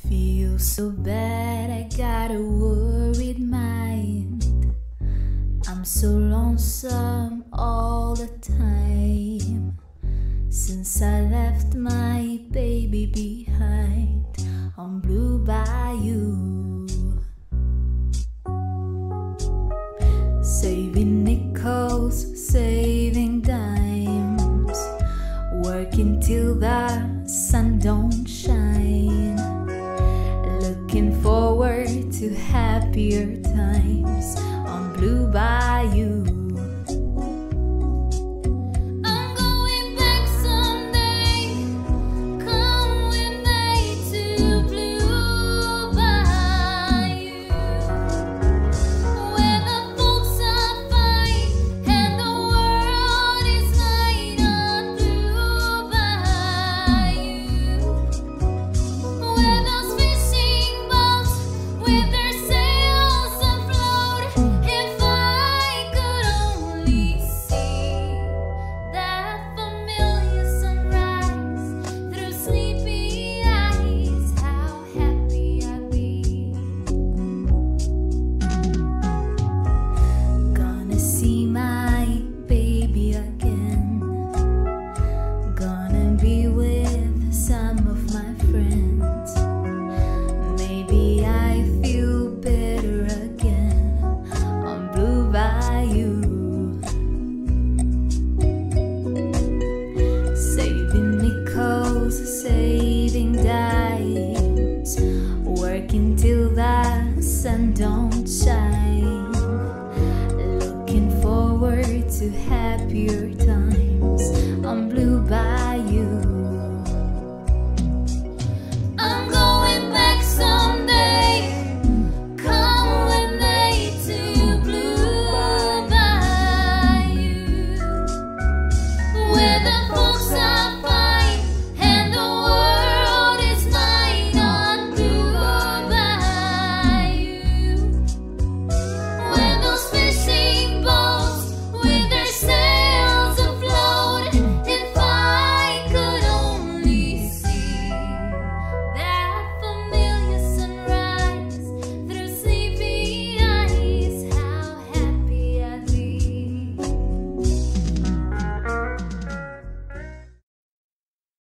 Feel so bad, I got a worried mind. I'm so lonesome all the time, since I left my baby behind on Blue Bayou. Saving nickels, saving dimes, working till the sun don't shine, looking forward to happier times on Blue Bayou.